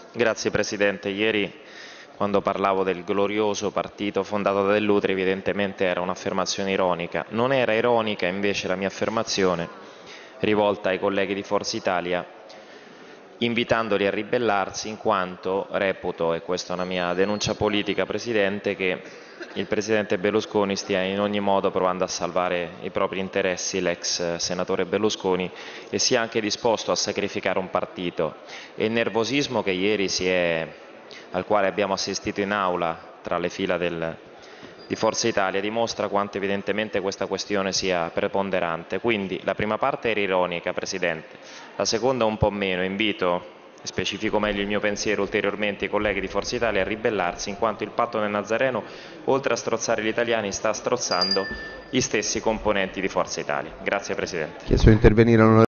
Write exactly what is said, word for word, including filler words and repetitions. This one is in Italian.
Grazie Presidente. Ieri, quando parlavo del glorioso partito fondato da Dell'Utri, evidentemente era un'affermazione ironica. Non era ironica invece la mia affermazione rivolta ai colleghi di Forza Italia, invitandoli a ribellarsi in quanto reputo, e questa è una mia denuncia politica Presidente, che il Presidente Berlusconi stia in ogni modo provando a salvare i propri interessi, l'ex senatore Berlusconi, e sia anche disposto a sacrificare un partito. E il nervosismo che ieri si è, al quale abbiamo assistito in aula tra le fila del, di Forza Italia dimostra quanto evidentemente questa questione sia preponderante. Quindi la prima parte era ironica, Presidente, la seconda un po' meno. Invito, specifico meglio il mio pensiero ulteriormente, i colleghi di Forza Italia a ribellarsi, in quanto il patto del Nazareno, oltre a strozzare gli italiani, sta strozzando gli stessi componenti di Forza Italia. Grazie Presidente. Chiesto di intervenire